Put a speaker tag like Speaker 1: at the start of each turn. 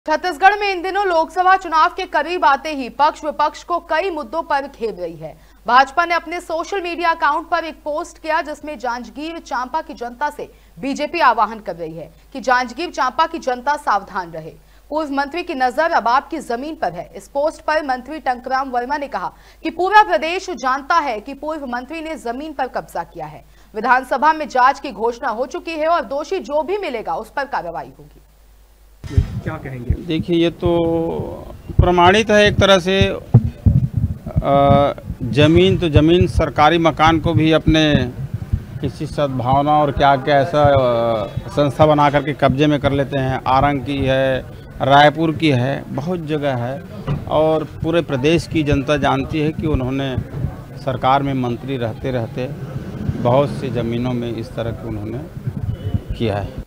Speaker 1: छत्तीसगढ़ में इन दिनों लोकसभा चुनाव के करीब आते ही पक्ष विपक्ष को कई मुद्दों पर घेर रही है। भाजपा ने अपने सोशल मीडिया अकाउंट पर एक पोस्ट किया जिसमें जांजगीर चांपा की जनता से बीजेपी आह्वान कर रही है कि जांजगीर चांपा की जनता सावधान रहे। पूर्व मंत्री की नजर अब आपकी जमीन पर है। इस पोस्ट पर मंत्री टंकराम वर्मा ने कहा कि पूरा प्रदेश जानता है कि पूर्व मंत्री ने जमीन पर कब्जा किया है। विधानसभा में जांच की घोषणा हो चुकी है और दोषी जो भी मिलेगा उस पर कार्रवाई होगी।
Speaker 2: क्या कहेंगे?
Speaker 3: देखिए, ये तो प्रमाणित है एक तरह से। जमीन सरकारी मकान को भी अपने किसी सद्भावना और क्या क्या ऐसा संस्था बना करके कब्जे में कर लेते हैं। आरंग की है, रायपुर की है, बहुत जगह है और पूरे प्रदेश की जनता जानती है कि उन्होंने सरकार में मंत्री रहते रहते बहुत सी ज़मीनों में इस तरह के उन्होंने किया है।